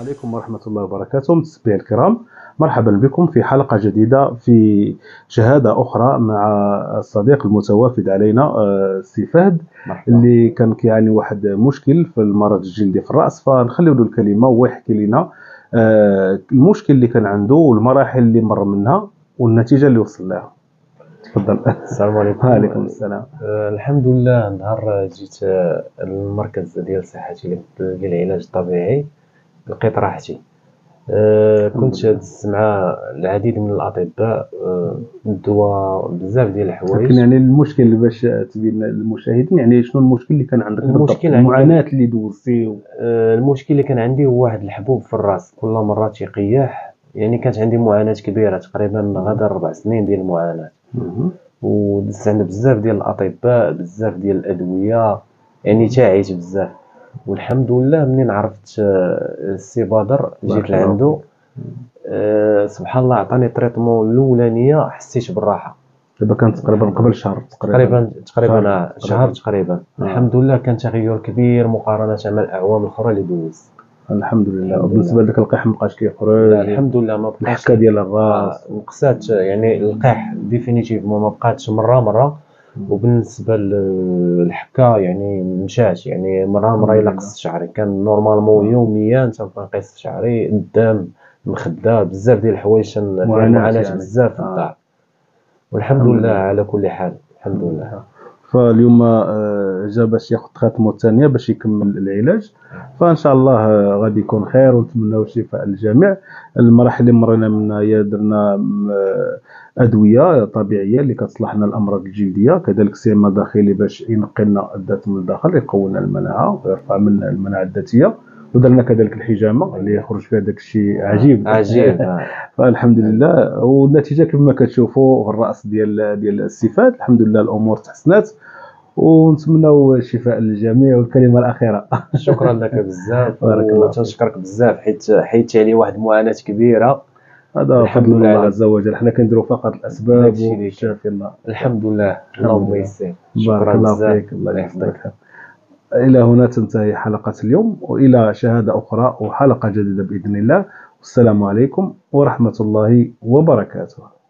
عليكم ورحمة الله وبركاته. متابعي الكرام، مرحبا بكم في حلقة جديدة في شهادة أخرى مع الصديق المتوافد علينا سي فهد. مرحبا. اللي كان كيعاني واحد مشكل في المرض الجلدي في الرأس، فنخليو له الكلمة وهو يحكي لنا المشكل اللي كان عنده والمراحل اللي مر منها والنتيجة اللي وصل لها. تفضل. السلام عليكم. وعليكم السلام. الحمد لله، نهار جيت المركز ديال صحتي ديال العلاج الطبيعي لقيت راحتي. كنت دزت مع العديد من الاطباء، الدواء، بزاف ديال لكن الحوايج. يعني المشكل باش تبين للمشاهدين، يعني شنو المشكل اللي كان عندك بالضبط، المشكل عندي- المعاناة اللي دوزتي المشكل اللي كان عندي هو واحد الحبوب في الراس، كل مره تيقيح. يعني كانت عندي معاناه كبيره، تقريبا غدا 4 سنين ديال المعاناه. ودزت عند بزاف ديال الاطباء، بزاف ديال الادويه، يعني تعيت بزاف. والحمد لله منين عرفت السي بدر جيت بارك الله لعندو. فيك. سبحان الله عطاني التريتمون الاولانيه، حسيت بالراحه. دابا كانت تقريبا قبل شهر تقريبا شهر شهر تقريبا. الحمد لله كان تغير كبير مقارنه مع الاعوام الاخرى اللي دوزت. الحمد لله. الحمد وبالنسبه لله. لك القيح مابقاش لا، كيخرج؟ الحمد لله ما بقاش. الحكه ديال الراس نقصات، يعني القيح ديفينيتيفمون ما بقاتش مره. وبالنسبه للحكه يعني مشات، يعني مره الا قصت شعري. كان نورمالمون يوميا تنبقى نقيس في شعري، الدم، المخده، بزاف ديال الحوايج فيها معاناه يعني. بزاف في الدار. والحمد لله على كل حال، الحمد لله. فاليوم جا باش ياخذ خاتمه الثانيه باش يكمل العلاج، فان شاء الله غادي يكون خير ونتمناو الشفاء للجميع. المراحل اللي مرينا منها هي درنا ادويه طبيعيه اللي كتصلح لنا الامراض الجلديه، كذلك سيما داخلي باش ينقي لنا الذات من الداخل، يقوي لنا المناعه ويرفع من المناعه الذاتيه. ودرنا كذلك الحجامه اللي يخرج فيها داك الشيء عجيب. فالحمد لله. والنتيجه كما كتشوفوا في الراس ديال الصفات، الحمد لله الامور تحسنات، ونتمنوا الشفاء للجميع. والكلمه الاخيره. شكرا لك بزاف، بارك الله وتنشكرك بزاف حيت حيدتي علي واحد المعاناه كبيره. هذا الحمد فضل الله لله. عز وجل، حنا كنديروا فقط الاسباب داكشي اللي والشافي الله. الحمد لله. اللهم يسر. بارك شكرا الله بزاف. فيك، الله يحفظك. إلى هنا تنتهي حلقة اليوم، وإلى شهادة أخرى وحلقة جديدة بإذن الله. والسلام عليكم ورحمة الله وبركاته.